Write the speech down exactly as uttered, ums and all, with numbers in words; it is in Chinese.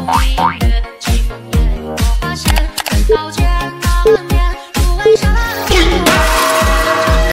你的经验，我发现很抱歉。